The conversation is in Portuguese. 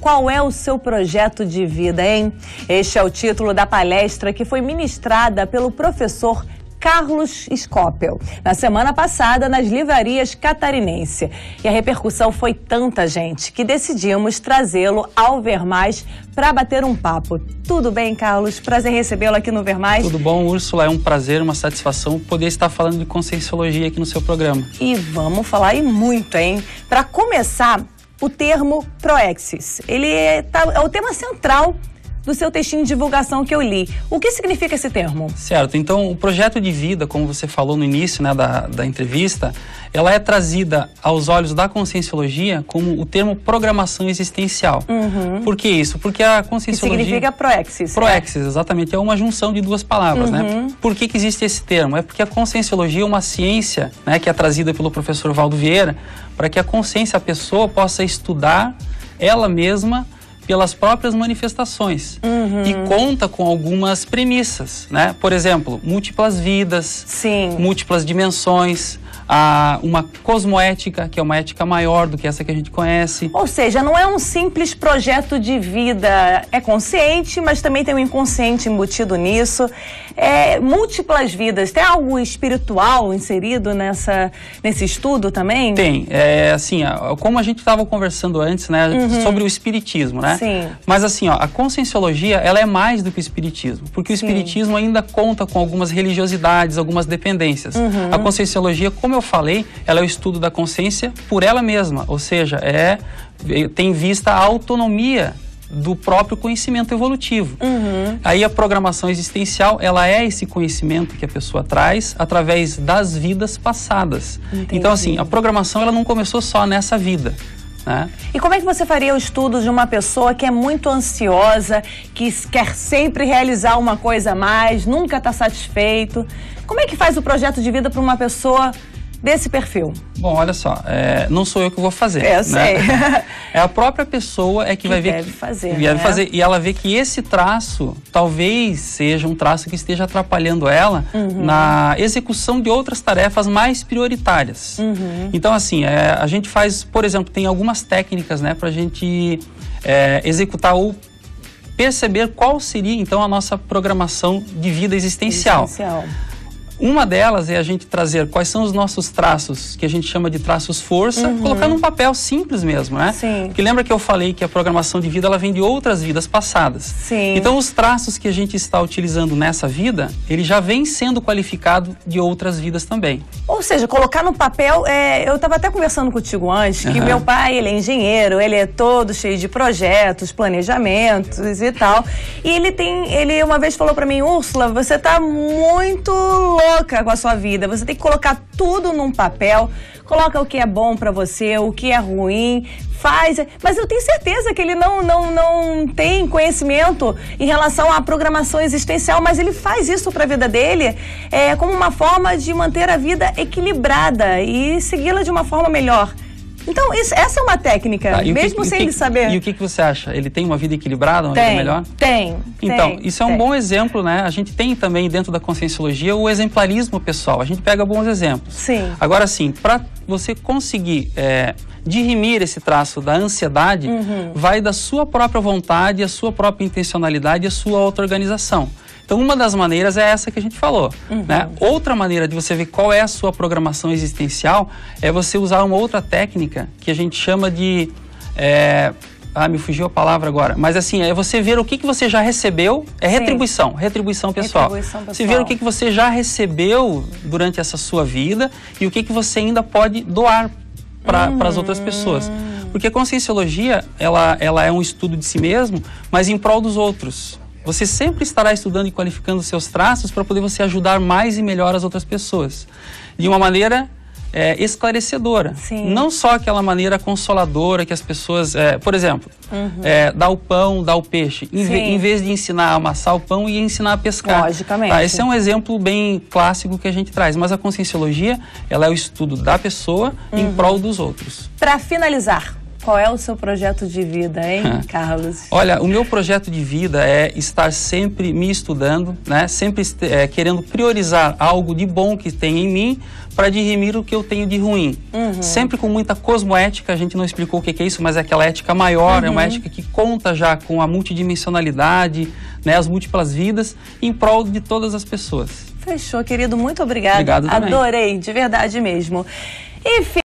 qual é o seu projeto de vida, hein? Este é o título da palestra que foi ministrada pelo professor Carlos Scopel, na semana passada nas livrarias catarinense. E a repercussão foi tanta, gente, que decidimos trazê-lo ao Ver Mais para bater um papo. Tudo bem, Carlos? Prazer recebê-lo aqui no Ver Mais. Tudo bom, Úrsula? É um prazer, uma satisfação poder estar falando de conscienciologia aqui no seu programa. E vamos falar e muito, hein? Para começar, o termo proexis. Ele é o tema central do seu textinho de divulgação que eu li. O que significa esse termo? Certo, então o projeto de vida, como você falou no início, né, da entrevista, ela é trazida aos olhos da conscienciologia como o termo programação existencial. Por que isso? Porque a conscienciologia... Que significa proexis. Proexis, exatamente, é uma junção de duas palavras, né? Por que existe esse termo? É porque a conscienciologia é uma ciência, né, que é trazida pelo professor Valdo Vieira, para que a consciência, a pessoa, possa estudar ela mesma pelas próprias manifestações e conta com algumas premissas, né? Por exemplo, múltiplas vidas, múltiplas dimensões, uma cosmoética, que é uma ética maior do que essa que a gente conhece. Ou seja, não é um simples projeto de vida, é consciente, mas também tem um inconsciente embutido nisso. Múltiplas vidas, tem algo espiritual inserido nesse estudo também? Tem, assim, como a gente estava conversando antes, né, sobre o espiritismo, né? Sim. Mas assim, a conscienciologia, ela é mais do que o espiritismo, porque o espiritismo ainda conta com algumas religiosidades, algumas dependências. A conscienciologia, como eu falei, ela é o estudo da consciência por ela mesma, ou seja, tem vista a autonomia do próprio conhecimento evolutivo. Aí a programação existencial, ela é esse conhecimento que a pessoa traz através das vidas passadas. Entendi. Então assim, a programação ela não começou só nessa vida, né? E como é que você faria o estudo de uma pessoa que é muito ansiosa, que quer sempre realizar uma coisa a mais, nunca está satisfeito? Como é que faz o projeto de vida para uma pessoa desse perfil? Bom, olha só, não sou eu que vou fazer. Eu sei. É a própria pessoa que vai ver deve fazer, deve fazer, e ela vê que esse traço talvez seja um traço que esteja atrapalhando ela na execução de outras tarefas mais prioritárias. Então, assim, a gente faz, por exemplo, tem algumas técnicas, né, para a gente executar ou perceber qual seria, então, a nossa programação de vida existencial. Uma delas é a gente trazer quais são os nossos traços, que a gente chama de traços força, colocar num papel simples mesmo, né? Sim. Porque lembra que eu falei que a programação de vida, ela vem de outras vidas passadas. Sim. Então, os traços que a gente está utilizando nessa vida, ele já vem sendo qualificado de outras vidas também. Ou seja, colocar no papel, eu estava até conversando contigo antes, que meu pai, ele é engenheiro, ele é todo cheio de projetos, planejamentos e tal. E ele uma vez falou para mim, Úrsula, você tá muito louca com a sua vida, você tem que colocar tudo num papel, coloca o que é bom para você, o que é ruim, faz, mas eu tenho certeza que ele não tem conhecimento em relação à programação existencial, mas ele faz isso para a vida dele como uma forma de manter a vida equilibrada e segui-la de uma forma melhor. Então, essa é uma técnica, mesmo sem ele saber. E o que você acha? Ele tem uma vida equilibrada, uma vida melhor? Tem. Então, isso é um bom exemplo, né? A gente tem também dentro da conscienciologia o exemplarismo pessoal. A gente pega bons exemplos. Sim. Agora, sim, para você conseguir dirimir esse traço da ansiedade, vai da sua própria vontade, a sua própria intencionalidade e a sua auto-organização. Então, uma das maneiras é essa que a gente falou, né? Outra maneira de você ver qual é a sua programação existencial é você usar uma outra técnica que a gente chama de... me fugiu a palavra agora. Mas assim, é você ver o que você já recebeu, retribuição pessoal. Você ver o que você já recebeu durante essa sua vida e o que você ainda pode doar para as outras pessoas. Porque a conscienciologia, ela é um estudo de si mesmo, mas em prol dos outros. Você sempre estará estudando e qualificando seus traços para poder você ajudar mais e melhor as outras pessoas. De uma maneira esclarecedora. Não só aquela maneira consoladora que as pessoas... por exemplo, dá o pão, dá o peixe. Em vez de ensinar a amassar o pão, ia ensinar a pescar. Logicamente. Esse é um exemplo bem clássico que a gente traz. Mas a conscienciologia, ela é o estudo da pessoa em prol dos outros. Para finalizar, Qual é o seu projeto de vida, hein, Carlos? Olha, o meu projeto de vida é estar sempre me estudando, né? Sempre querendo priorizar algo de bom que tem em mim para dirimir o que eu tenho de ruim. Sempre com muita cosmoética, a gente não explicou o que é isso, mas é aquela ética maior, é uma ética que conta já com a multidimensionalidade, né? As múltiplas vidas, em prol de todas as pessoas. Fechou, querido. Muito obrigada. Obrigado também. Adorei, de verdade mesmo. E